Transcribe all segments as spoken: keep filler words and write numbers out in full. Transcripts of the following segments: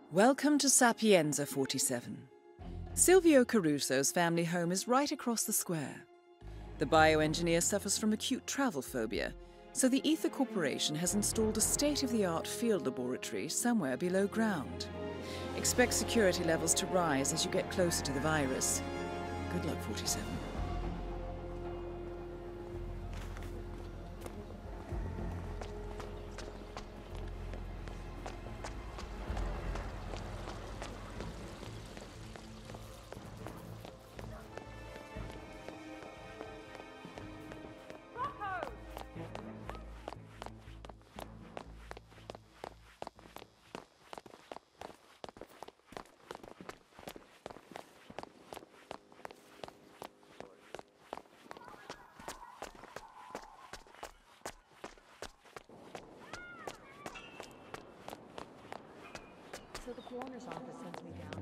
Welcome to Sapienza forty-seven. Silvio Caruso's family home is right across the square. The bioengineer suffers from acute travel phobia, so the Ether Corporation has installed a state-of-the-art field laboratory somewhere below ground. Expect security levels to rise as you get closer to the virus. Good luck, forty-seven. So the coroner's office sends me down.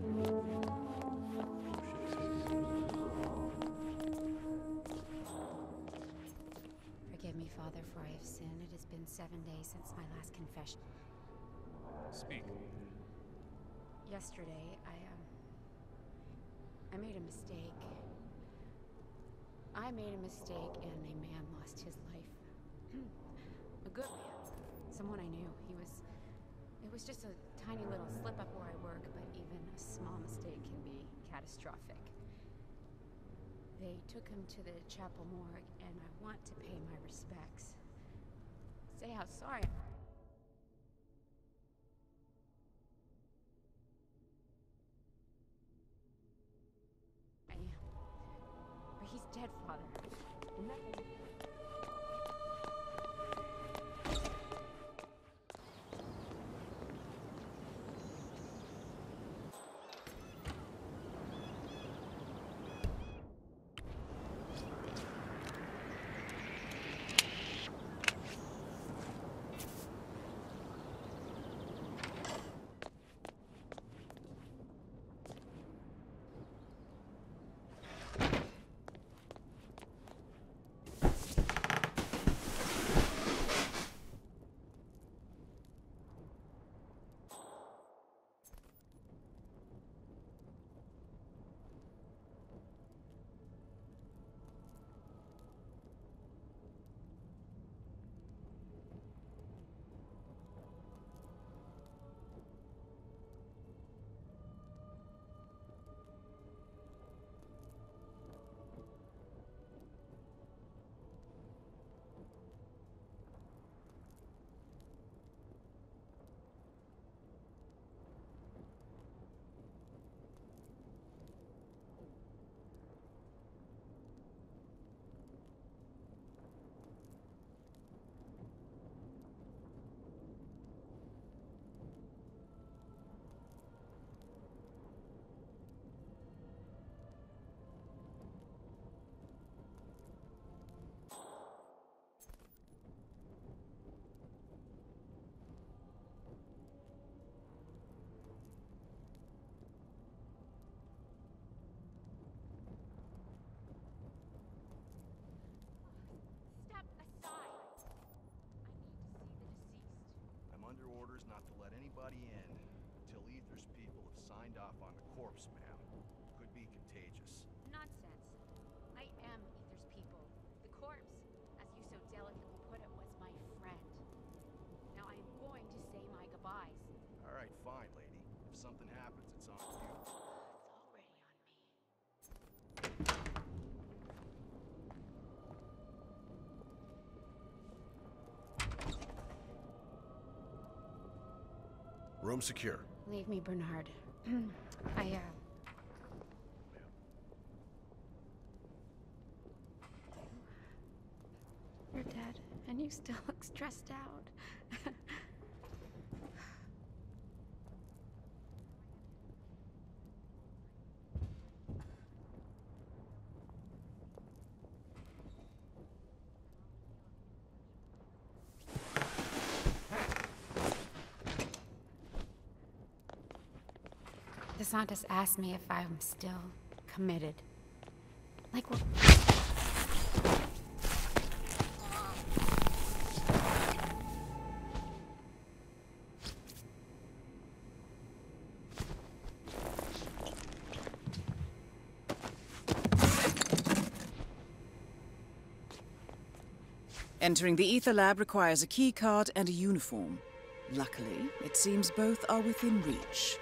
Forgive me, Father, for I have sinned. It has been seven days since my last confession. Speak. Yesterday, I, um... I made a mistake. I made a mistake and a man lost his life. A good man. Someone I knew. He was... It was just a tiny little slip-up where I work, but even a small mistake can be catastrophic. They took him to the chapel morgue, and I want to pay my respects. Say how sorry I am. But he's dead, Father. Nothing. Not to let anybody in until Ether's people have signed off on the corpse, ma'am. Could be contagious. Nonsense. I am Ether's people. The corpse, as you so delicately put it, was my friend. Now I am going to say my goodbyes. All right, fine, lady. If something happens, it's on you. It's already on me. Room secure. Leave me, Bernard. I, uh... You're dead, and you still look stressed out. DeSantis asked me if I'm still committed. Like what? Entering the Ether Lab requires a key card and a uniform. Luckily, it seems both are within reach.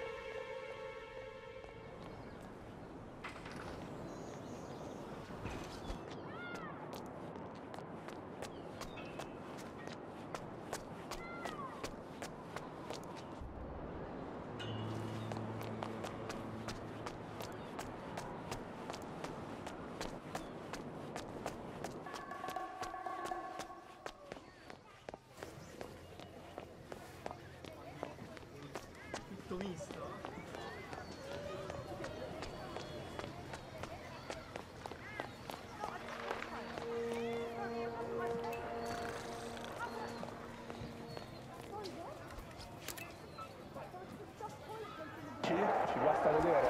Ci basta vedere.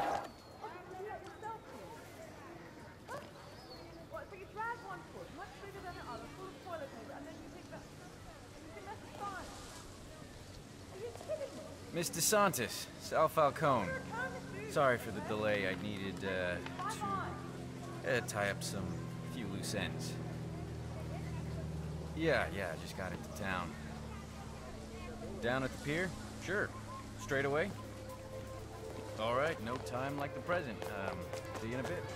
Miss DeSantis, Sal Falcone. Sorry for the delay. I needed uh, to uh, tie up some few loose ends. Yeah, yeah, I just got into town. Down at the pier? Sure. Straight away? All right, no time like the present. Um, see you in a bit.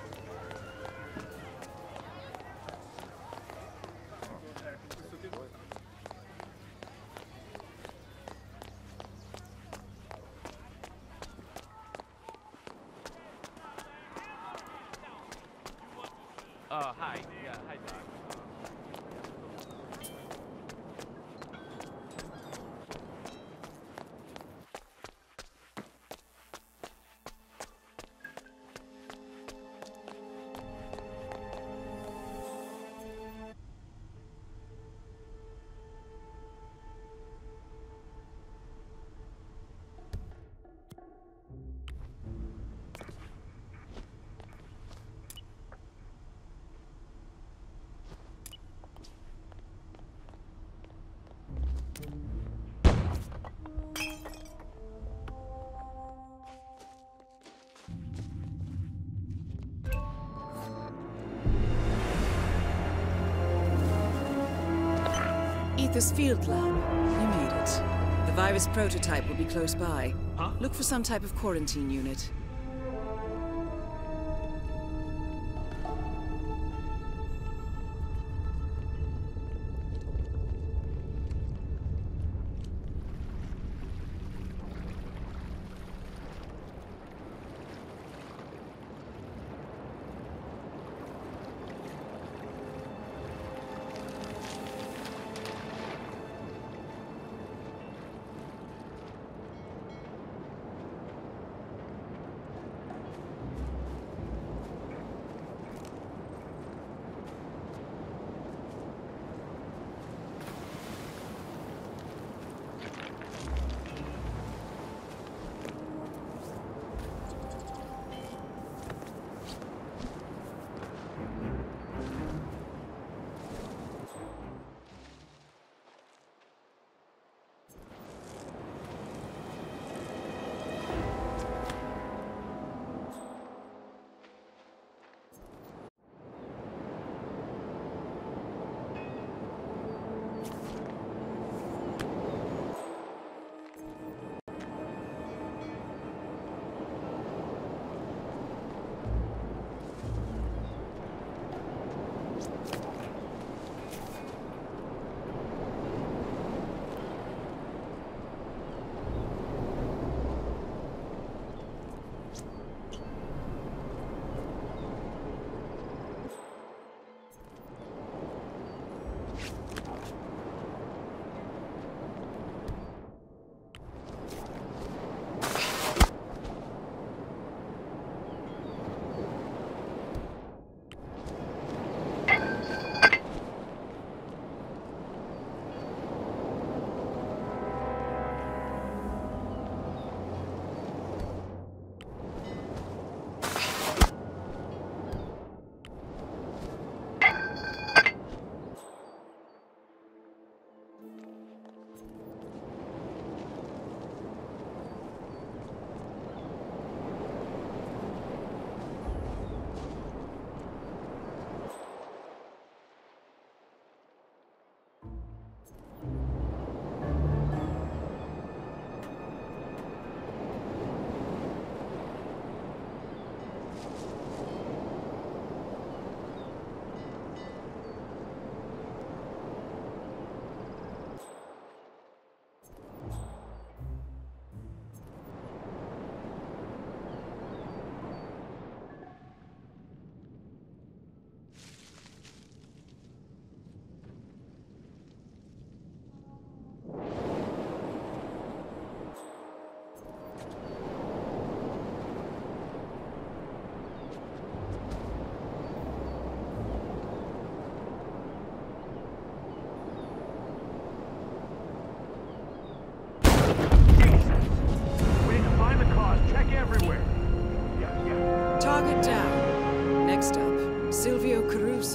Uh, hi. Yeah, hi, Doc. Ether's field lab. You made it. The virus prototype will be close by. Huh? Look for some type of quarantine unit. Target down. Next up, Silvio Caruso.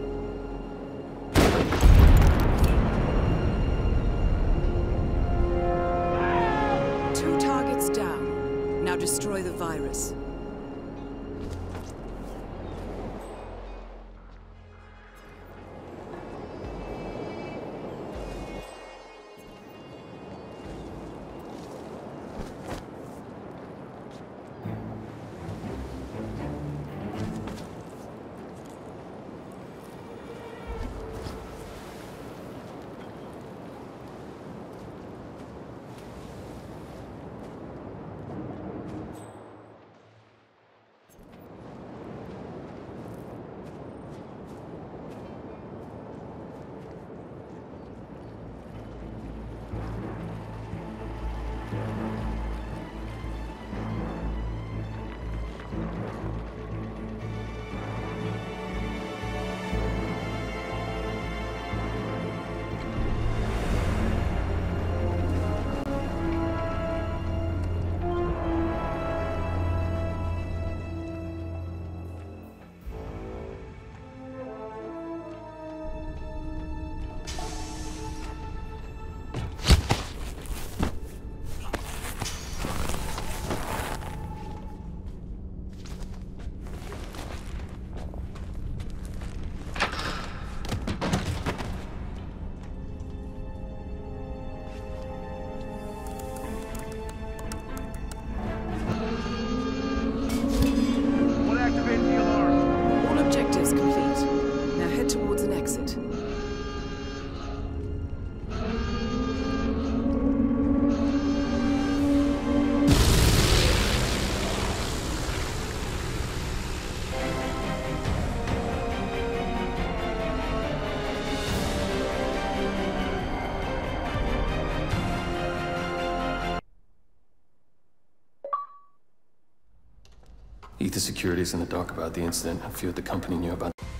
Two targets down. Now destroy the virus. Ether Security's in the dark about the incident. A few at the company knew about